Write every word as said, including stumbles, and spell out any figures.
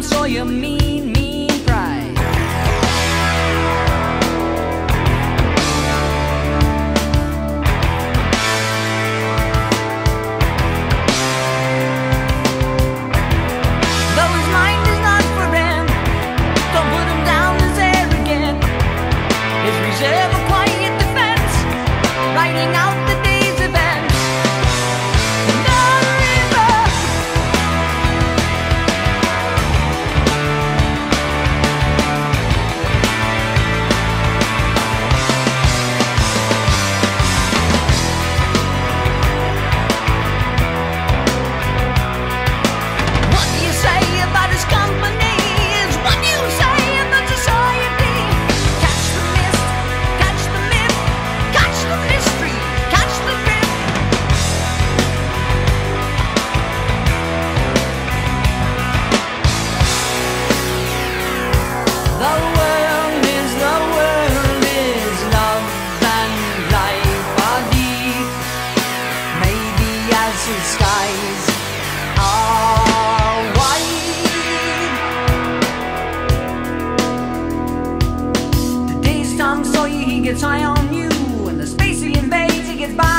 Sawyer, mean, mean pride. Though his mind is not for him, don't put him down as arrogant. His reserve a quiet defense, writing out the day's events. His skies are wide. The day's Tom Sawyer, he gets high on you, and the space he invades, he gets by.